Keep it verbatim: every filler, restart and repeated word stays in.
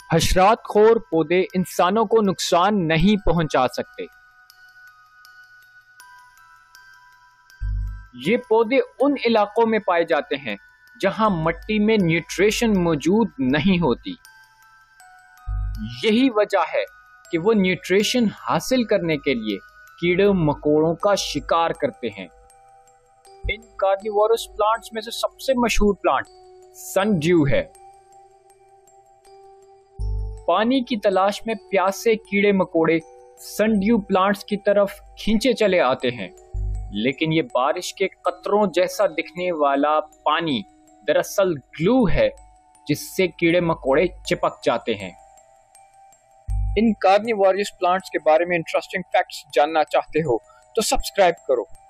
हशरात खोर पौधे इंसानों को नुकसान नहीं पहुंचा सकते। ये पौधे उन इलाकों में पाए जाते हैं जहां मिट्टी में न्यूट्रिशन मौजूद नहीं होती। यही वजह है कि वो न्यूट्रिशन हासिल करने के लिए कीड़े मकोड़ों का शिकार करते हैं। इन कार्निवोरस प्लांट्स में से सबसे मशहूर प्लांट सनड्यू है। पानी की तलाश में प्यासे कीड़े मकोड़े सनड्यू प्लांट्स की तरफ खींचे चले आते हैं, लेकिन ये बारिश के कतरों जैसा दिखने वाला पानी दरअसल ग्लू है जिससे कीड़े मकोड़े चिपक जाते हैं। इन कार्निवोरस प्लांट्स के बारे में इंटरेस्टिंग फैक्ट्स जानना चाहते हो तो सब्सक्राइब करो।